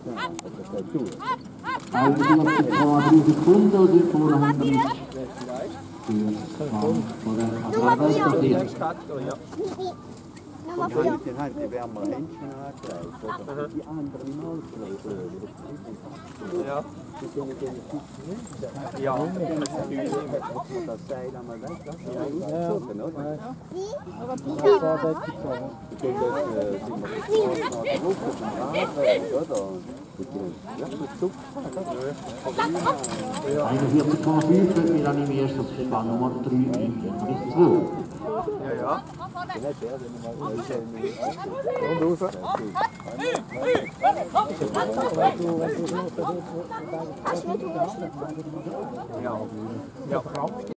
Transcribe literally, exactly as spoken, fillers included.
Also die drie seconden die voorhand is. Ja, den hat die wärmere Händchen angekleidet, oder? Die anderen ausgelegt. Ja. Ja, das Seil einmal weg, das ist ja gezogen, oder? Aber die sind das, sind wir auf der Luft auf dem Radweg, oder? Ja, das ist super. einundvierzig Komma fünf wird mir dann im ersten Spann Nummer drei eingehen. Das ist zwei. Ja, ja. Und raus. Ja. Ja.